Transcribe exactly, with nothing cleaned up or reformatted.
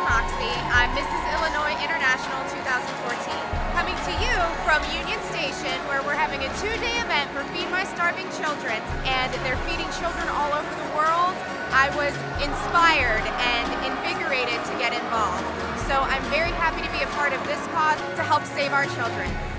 Moxie. I'm Missus Illinois International two thousand fourteen. Coming to you from Union Station, where we're having a two-day event for Feed My Starving Children, and they're feeding children all over the world. I was inspired and invigorated to get involved. So I'm very happy to be a part of this cause to help save our children.